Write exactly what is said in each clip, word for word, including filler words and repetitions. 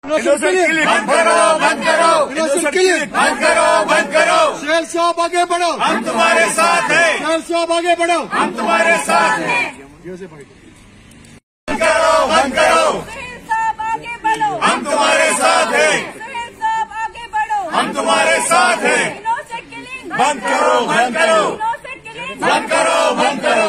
बंद करो, बंद करो, बंद करो, बंद करो। सुहेल साहब आगे बढ़ो, हम तुम्हारे साथ हैं। सुहेल साहब आगे बढ़ो, हम तुम्हारे साथ हैं। बंद करो, बंद करो, सुहेल साहब आगे बढ़ो, हम तुम्हारे साथ हैं। सुहेल साहब आगे बढ़ो, हम तुम्हारे साथ हैं। इनोसेंट किलिंग बंद करो, बंद करो, इनोसेंट किलिंग बंद करो, बंद करो,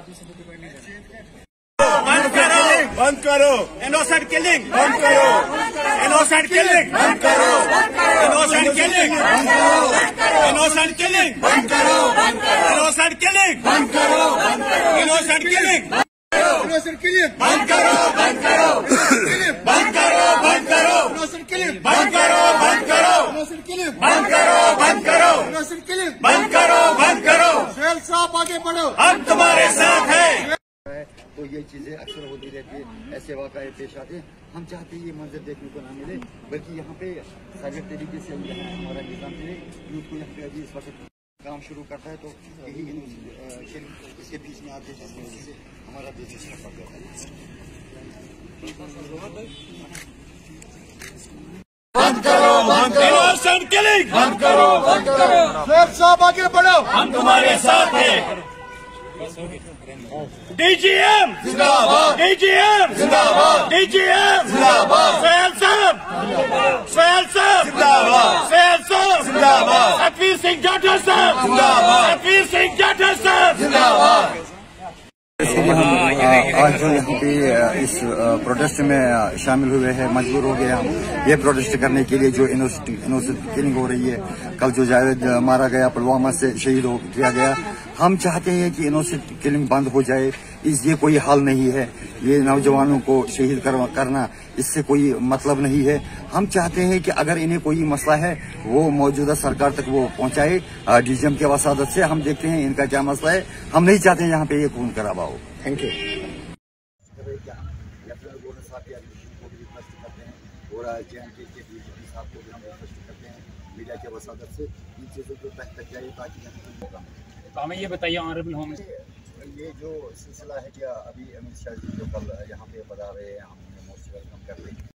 बंद करो, बंद करो, इनोसेंट किलिंग बंद करो, इनोसेंट किलिंग बंद करो, इनोसेंट किलिंग बंद करो, इनोसेंट किलिंग बंद करो, इनोसेंट किलिंग बंद करो, इनोसेंट किलिंग इनोसेंट किलिंग बंद करो, बंद करो, बंद करो, बंद करो, इनोसेंट किलिंग बंद करो, बंद करो, इनोसेंट किलिंग बंद करो, बंद करो, इनोसेंट किलिंग बंद करो, बंद करो। सुहेल साहब आगे बढ़ो, हम तुम्हारे साथ हैं। तो ये चीजें अक्सर होती रहती है, ऐसे वाक़ये पेश आते हैं। हम चाहते हैं ये मंजर देखने को ना मिले, बल्कि यहाँ पे सारे तरीके से यहाँ हमारा निज़ाम चले। यूथ को यहाँ पे अभी इस वक्त काम शुरू करता है, तो यही इसके बीच में आते हैं, जिसकी वजह से हमारा देश सफर करता है। बंद करो, बंद करो, इनोसेंट किलिंग बंद करो, बंद करो। सुहेल साहब आगे बढ़ो, हम तुम्हारे साथ हैं। डीजीएम जिंदाबाद, डीजीएम जिंदाबाद, डीजीएम जिंदाबाद। सुहेल साहब, सुहेल साहब जिंदाबाद, सुहेल साहब जिंदाबाद, सतवीर सिंह जाटव साहब जिंदाबाद, सतवीर सिंह जाटव साहब जिंदाबाद। इसलिए हम आज जो यहाँ पे इस प्रोटेस्ट में शामिल हुए हैं, मजबूर हो गए हम ये प्रोटेस्ट करने के लिए। जो इनोसेंट किलिंग हो रही है, कल जो जावेद मारा गया, पुलवामा से शहीद हो किया गया, हम चाहते हैं कि इनोसेंट किलिंग बंद हो जाए। इस ये कोई हल नहीं है, ये नौजवानों को शहीद करना, इससे कोई मतलब नहीं है। हम चाहते हैं कि अगर इन्हें कोई मसला है वो मौजूदा सरकार तक वो पहुंचाए डीजीएम के वसादत से। हम देखते हैं इनका क्या मसला है, हम नहीं चाहते हैं यहाँ पे ये खून खराबा हो। Thank you. मीडिया के वसादत से इन चीज़ों को तक तक जाए ताकि तो हमें ये बताइए ऑनरेबल होम, ये जो सिलसिला है क्या अभी अमित शाह जी जो कल यहाँ पे बता रहे हैं, हम उन्हें मोस्ट वेलकम कर रहे हैं।